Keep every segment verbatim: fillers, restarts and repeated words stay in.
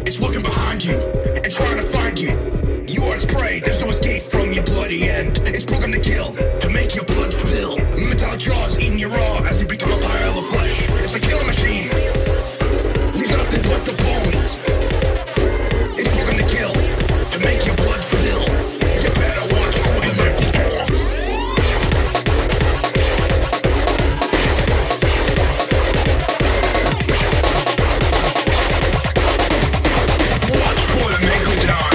It's looking behind you and trying to find you. You are its prey, there's no escape from your bloody end. It's programmed to kill, to make your blood spill. Metallic jaws eating you raw as you become a pile of flesh. It's a killing machine, leaves nothing but the bones. It's programmed to kill, to make your blood spill. You better watch for the Meglodon. Watch for the Meglodon.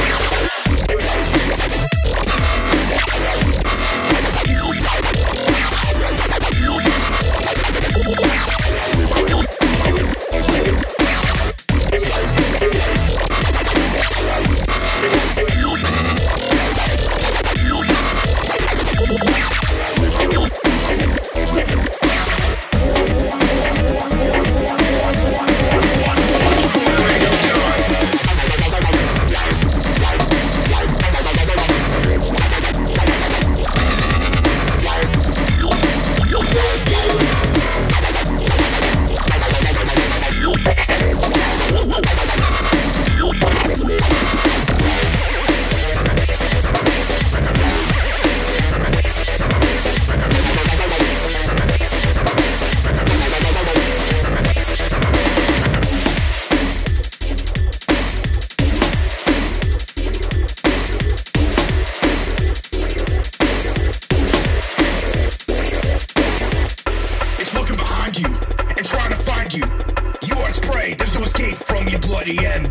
You and trying to find you. You are its prey, there's no escape from your bloody end.